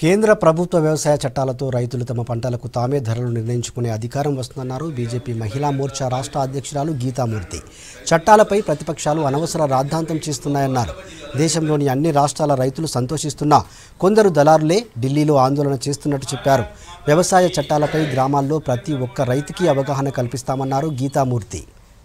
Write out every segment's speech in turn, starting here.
కేంద్ర ప్రభుత్వ వ్యవసాయ చట్టాలతో రైతులు తమ పంటలకు తామే ధరలు నిర్ణయించుకునే అధికారం వస్తుందన్నారు బీజేపీ మహిళా మోర్చా రాష్ట్ర అధ్యక్షురాలు గీతా మూర్తి. చట్టాలపై ప్రతిపక్షాలు అనవసర రాద్ధాంతం చేస్తున్నాయన్నారు. దేశంలోని అన్ని రాష్ట్రాల రైతులు సంతోషిస్తున్నా కొందరు దళారులే ఢిల్లీలో ఆందోళన చేస్తున్నట్టు చెప్పారు. వ్యవసాయ చట్టాలపై గ్రామాల్లో ప్రతి ఒక్క రైతుకి అవగాహన కల్పిస్తామన్నారు గీతా మూర్తి.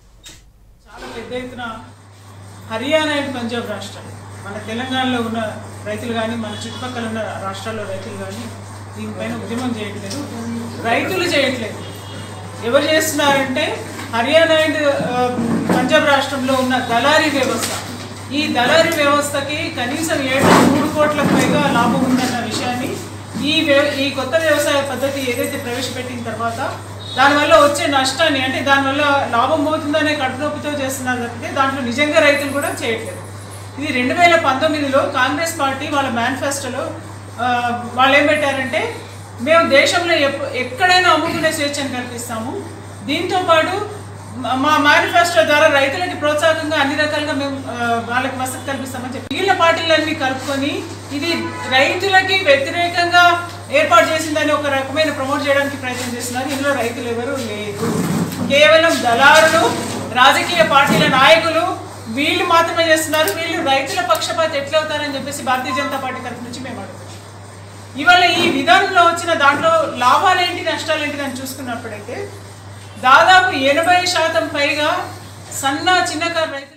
హర్యానా అండ్ పంజాబ్ రాష్ట్రాలు మన తెలంగాణలో ఉన్న రైతులు కానీ మన చుట్టుపక్కల ఉన్న రాష్ట్రాల్లో రైతులు కానీ దీనిపైన ఉద్యమం చేయట్లేదు, రైతులు చేయట్లేదు. ఎవరు చేస్తున్నారంటే హర్యానా అండ్ పంజాబ్ రాష్ట్రంలో ఉన్న దళారీ వ్యవస్థ. ఈ దళారీ వ్యవస్థకి కనీసం 3 కోట్లకు పైగా లాభం ఉందన్న విషయాన్ని ఈ కొత్త వ్యవసాయ పద్ధతి ఏదైతే ప్రవేశపెట్టిన తర్వాత దానివల్ల వచ్చే నష్టాన్ని, అంటే దానివల్ల లాభం పోతుందనే కడుపునొప్పితో చేస్తున్నారు తప్పితే దాంట్లో నిజంగా రైతులు కూడా చేయట్లేదు. ఇది 2019లో కాంగ్రెస్ పార్టీ వాళ్ళ మేనిఫెస్టోలో వాళ్ళు ఏం పెట్టారంటే, మేము దేశంలో ఎక్కడైనా అమ్ముకునే స్వేచ్ఛను కల్పిస్తాము, దీంతోపాటు మా మేనిఫెస్టో ద్వారా రైతులకి ప్రోత్సాహకంగా అన్ని రకాలుగా మేము వాళ్ళకి వసతి కల్పిస్తామని చెప్పి మిగిలిన పార్టీలన్నీ కలుపుకొని ఇది రైతులకి వ్యతిరేకంగా ఏర్పాటు చేసిందని ఒక రకమైన ప్రమోట్ చేయడానికి ప్రయత్నం చేస్తున్నారు. ఇందులో రైతులు ఎవరు లేదు, కేవలం దళారులు, రాజకీయ పార్టీల నాయకులు వీళ్ళు మాత్రమే చేస్తున్నారు. వీళ్ళు రైతుల పక్షపాత ఎట్లవుతారని చెప్పేసి భారతీయ జనతా పార్టీ తరఫు నుంచి మేము అడుగుతాం. ఇవాళ ఈ విధానంలో వచ్చిన దాంట్లో లాభాలేంటి నష్టాలేంటి అని చూసుకున్నప్పుడైతే దాదాపు 80% పైగా చిన్నకారు రైతులు